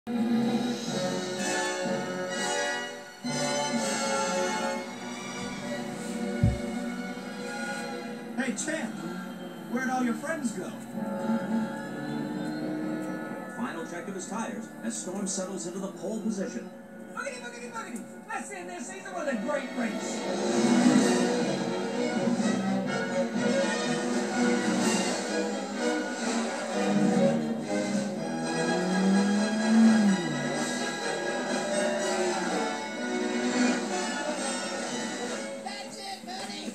Hey, Champ, where'd all your friends go? Final check of his tires as Storm settles into the pole position. Boogity, boogity, boogity. Let's end this season with a great race. That's it, buddy.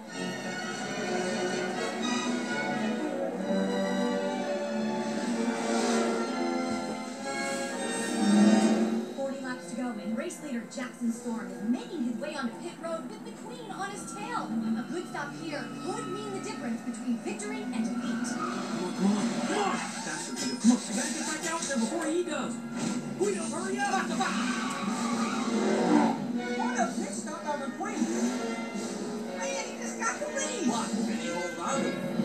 40 laps to go, and race leader Jackson Storm is making his way onto pit road with the Queen on his tail. A good stop here could mean the difference between victory and defeat. Come on. Faster, Peter. Come on. I gotta get back out there before he does. Guido, hurry up. What a pit stop on the Queen. Man, he just got the lead. What? Can he hold on?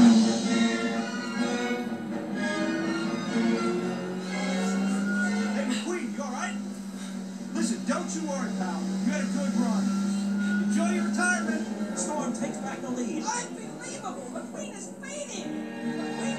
Hey, McQueen, you alright? Listen, don't you worry, pal. You had a good run. Enjoy your retirement. Storm takes back the lead. Unbelievable. The Queen is fading. The Queen